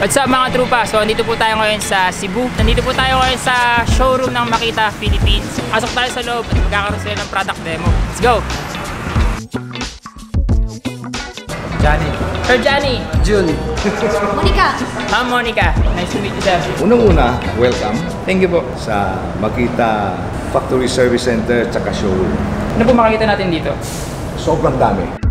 What's up mga trupa? So nandito po tayo ngayon sa Cebu. Nandito po tayo ngayon sa showroom ng Makita Philippines. Pasok tayo sa loob at magkakaroon sila ng product demo. Let's go! Johnny. Sir Johnny. June. Monica. Ma'am Monica. Nice to meet you, sir. Unang-una, welcome Thank you po. sa Makita Factory Service Center tsaka showroom. Ano po makikita natin dito? Sobrang dami.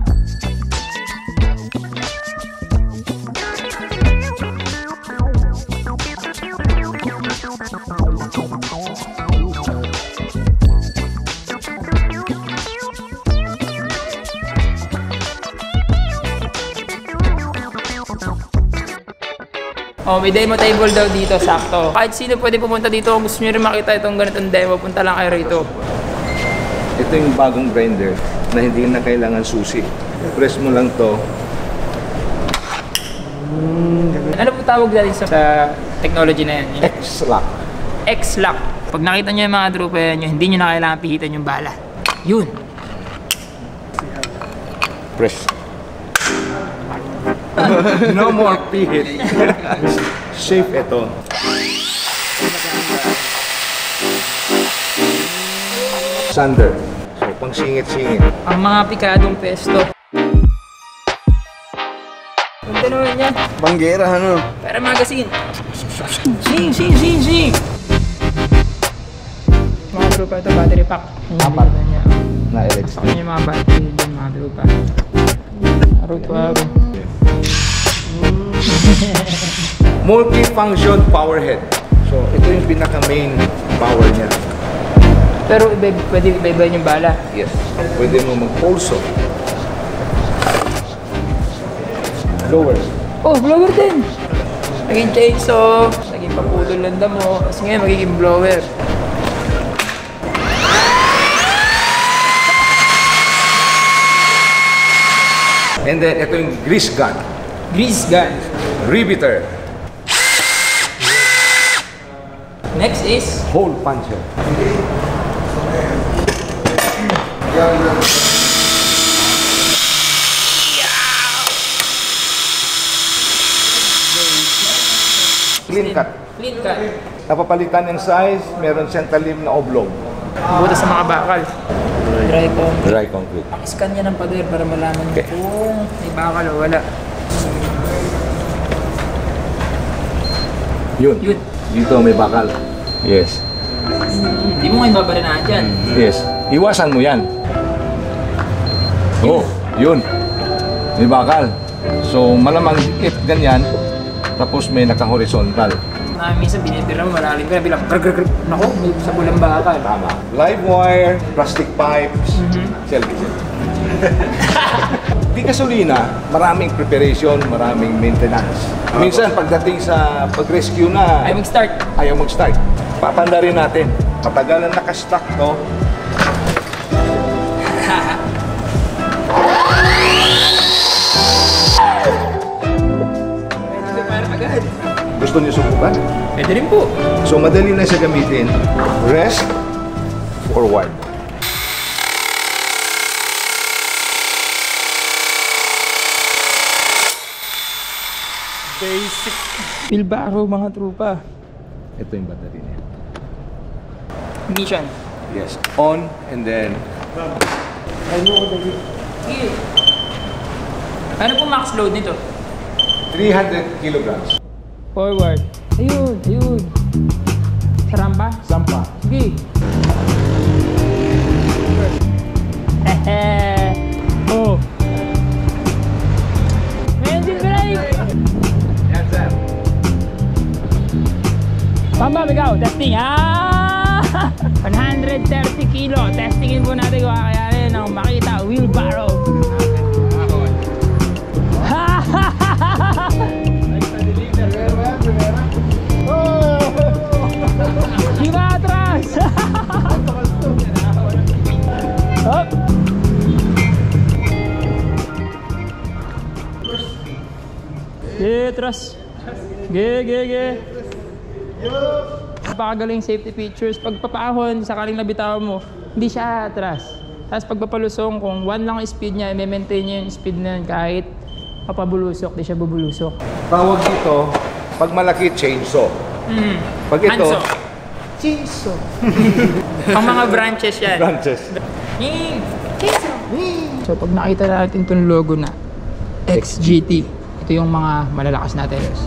Oh, may demo table daw dito, sakto. Kahit sino pwede pumunta dito kung gusto nyo rin makita itong ganitong demo, punta lang kayo rito. Ito yung bagong grinder na hindi na kailangan susi. Press mo lang to. Ano po tawag natin sa technology na yan? X-lock. X-lock. Pag nakita nyo yung mga trupa yan, hindi nyo na kailangan pihitan yung bala. Yun. Press. No more pihit. Safe ito. Sander. So, pang singit-singit. Ang mga pikadong pesto. Punta naman yan. Banggera, ano? Para magazine. Sing, sing, sing, sing. Mga trupa, ito battery pack. Apat. Niya. Na electric. Sa kanya yung mga battery din, mga trupa. Araw-araw. Multi-function power head. So, ito yung pinaka-main power niya. Pero pwede iba-iba yung bala. Yes. Pwede mo mag-pulso. Lower. Oh, blower din! Naging chainsaw, naging paputol landa mo, kasi ngayon magiging blower. And then, ito yung grease gun. Grease gun. Riveter. Next is Hole puncher. Clean cut. clean cut. Napapalitan yung size, meron siyang talim na oblong. Buta sa mga bakal. Dry concrete. Dry concrete. Scan niya ng pader para malaman Okay. kung may bakal o wala. Yun. Yun. Dito may bakal. Yes. Hindi mo ngayon babarinahan dyan. Yes. Iwasan mo yan. Oh, yun. May bakal. So, malamang if ganyan, tapos may naka-horizontal. Minsan binibira mo, malalim ka, bilang grr. Naku, may sa bulang bakal. Tama. Live wire, plastic pipes, selfie. Di gasolina, maraming preparation, maraming maintenance. Minsan pagdating sa pag-rescue na, Ay, mag-start. ayaw mag-start. Papanda rin natin. Matagal na nakastock to. Agad. Gusto niyo subukan? Pwede rin po. So madali na siya gamitin. Rest, forward. Basic. Pilbaro, mga trupa. Ito yung battery niya. Mission. Yes. On and then Sige. Ano po max load nito? 300 kilograms. Forward. Ayun, ayun. Saramba? Sampa. Sige. Oh. Engine brake! Yan, sir. Pambam, ikaw. Testing. 130 kilo. Testingin po natin kung kakayanin ng Makita wheelbarrow. Diba atras? Hop. Atras. Ge. Napakagaling safety features. Pag papahon, sakaling nabitawan mo, hindi siya atras. Tapos pagpapalusong, kung 1 lang speed niya, i-maintain niya yung speed na yun kahit papabulusok, di siya bubulusok. Tawag dito, Pag malaki, chainsaw. Pag ito, Hanso. chainsaw. Ang mga branches yan. Branches. So pag nakita natin itong logo na XGT, ito yung mga malalakas na telos.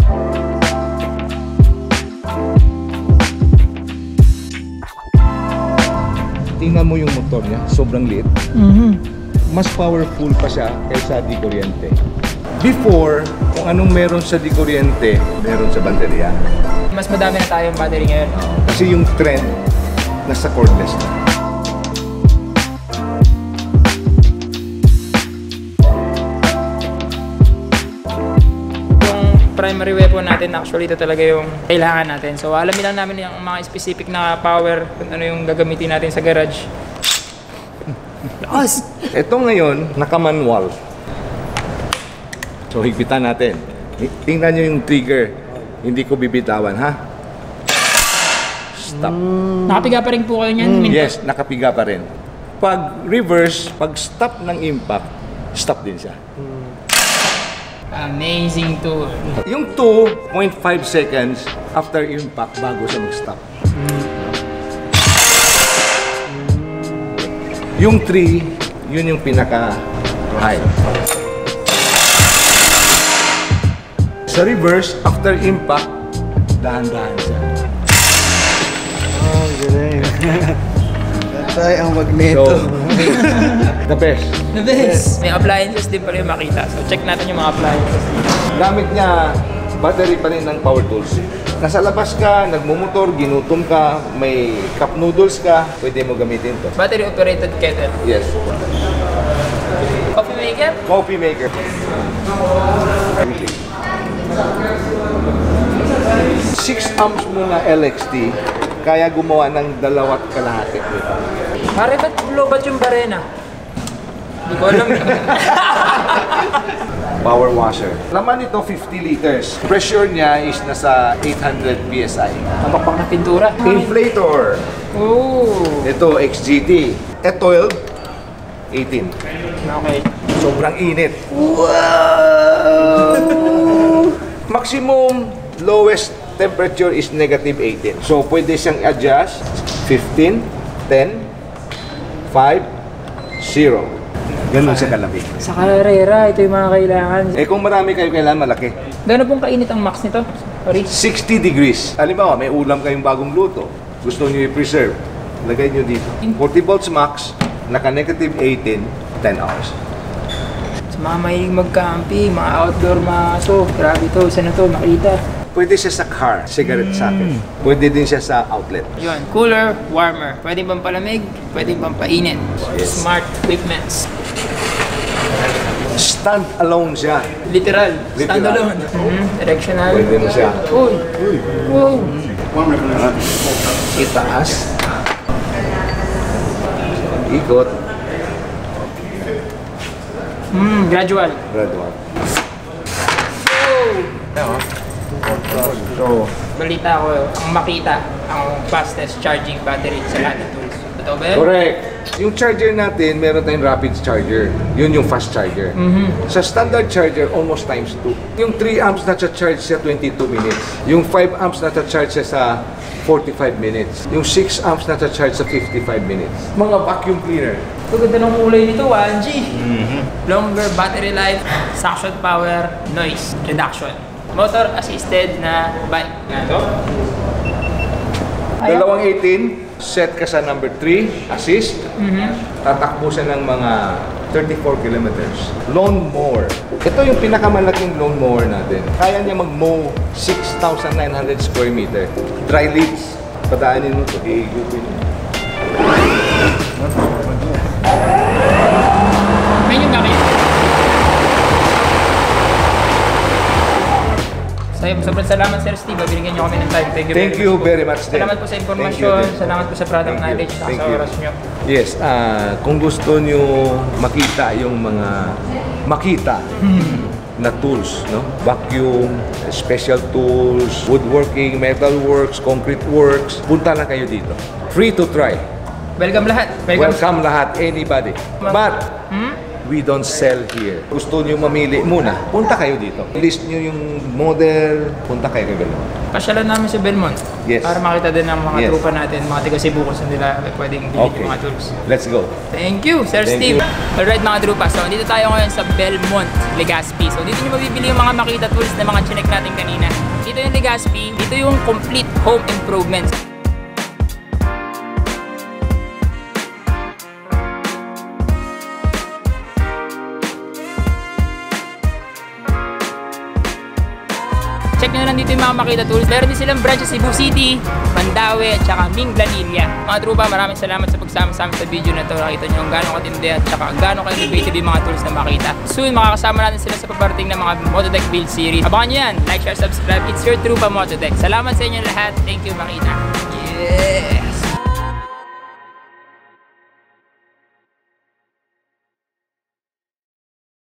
Tingnan mo yung motor niya, sobrang liit. Mas powerful pa siya kaysa di kuryente. Before, kung anong meron sa di kuryente, meron sa baterya. Mas madami na tayong battery ngayon. Kasi yung trend, nasa cordless na. Primary weapon natin, actually ito talaga yung kailangan natin. So alamin lang namin yung mga specific na power, kung ano yung gagamitin natin sa garage. Lakas! Ito ngayon, naka-manual. So higpitan natin. Tingnan nyo yung trigger. Hindi ko bibitawan, ha? Stop. Nakapiga pa rin po kayo niyan? Yes, nakapiga pa rin. Pag reverse, pag stop ng impact, stop din siya. Amazing tool. Yung 2.5 seconds after impact bago siya mag-stop. Yung 3, yun yung pinaka-high. Sa reverse, after impact, dahan-dahan siya. Oh, galing. Tatay ang magneto. So, the best. The best! May appliances din pala yung makita. So check natin yung mga appliances. Gamit niya, battery pa rin ng power tools. Nasa labas ka, nagmumotor, ginutom ka, may cup noodles ka, pwede mo gamitin to. Battery operated kettle. Yes. Coffee maker? Coffee maker. 6 amps muna LXT, kaya gumawa ng 2.5 nito. Pare, ba't lobat yung barena? Hindi ko alam. Power washer. Laman nito 50 liters. Pressure niya is nasa 800 PSI. Tamakpak na pintura. Inflator. Oh! Ito XGT. E12, 18. Okay. Sobrang init. Wow! Maximum lowest temperature is negative 18. So pwede siyang adjust 15, 10, 5, 0. Ganun siya kalamig. Sa karera, ito yung mga kailangan. Eh kung marami kayo kailangan malaki. Gano'n pong kainit ang max nito? Sorry. 60 degrees. Halimbawa, may ulam kayong bagong luto. Gusto niyo i-preserve. Lagay niyo dito. 40 volts max, naka-negative 18, 10 hours. Sa mga mahilig mag-camping, mga outdoor maso, grabe to, saan na to, makita. Pwede siya sa car, cigarette socket. Pwede din siya sa outlet. Yun, cooler, warmer. Pwede bang palamig, pwede bang painit. Yes. Smart equipments. Stand alone siya. Literal, Literal. standalone. Directional. Pwede na siya. Uy! Wow! Itaas. Ikot. Gradual. Gradual. Oh! So, Balita ko, ang Makita, ang fastest charging battery sa lahat ng tools. Totoo ba yun? correct. Yung charger natin, meron tayong rapid charger. Yun yung fast charger. Sa standard charger, almost times 2. Yung 3 amps na-charge siya 22 minutes. Yung 5 amps na-charge siya sa 45 minutes. Yung 6 amps na-charge sa 55 minutes. Mga vacuum cleaner. Ito ganda ng kulay nito, 1G. Longer battery life, suction power, noise reduction. Motor assisted na bike. Ito? Dalawang 18, set ka sa number 3, assist. Tatakbo siya ng mga 34 kilometers. Lawn mower. Ito yung pinakamalaking lawn mower natin. Kaya niya mag-mow 6,900 square meter. Dry leaves. Padaanin mo ito, iigupin mo. Ayun yung gamit. Sobrang salamat, Sir Steve. Binigyan niyo kami ng time. Thank you very much. Salamat po sa informasyon. Salamat po sa product knowledge at sa oras niyo. Yes, kung gusto niyo makita yung mga na tools, no? Vacuum, special tools, woodworking, metalworks, concrete works, punta lang kayo dito. Free to try. Welcome lahat. Welcome lahat, anybody. But we don't sell here. Gusto nyo mamili muna, punta kayo dito. List nyo yung model, punta kayo kay Belmont. Pasyalan namin sa Belmont. Yes. Para makita din ng mga Yes. trupa natin, mga taga Cebu kung saan nila pwedeng bilhin Okay. yung mga tools. Let's go. Thank you, Sir Thank Steve. you. Alright mga trupa, so dito tayo ngayon sa Belmont, Legazpi. So dito nyo mabibili yung mga Makita tools na mga chinek natin kanina. Dito yung Legazpi, dito yung complete home improvements. Check nyo na lang dito yung mga Makita tools. Meron din silang branch sa Cebu City, Mandaue, at saka Minglanilla. Mga trupa, maraming salamat sa pagsama sa amin sa video na to. Nakita nyo kung gaano katindi at saka gaano ka-innovative yung mga tools na Makita. Soon, makakasama natin sila sa paparating ng mga Mototech build series. Abangan nyo yan. Like, share, subscribe. It's your trupa Mototech. Salamat sa inyo lahat. Thank you, Makita. Yes!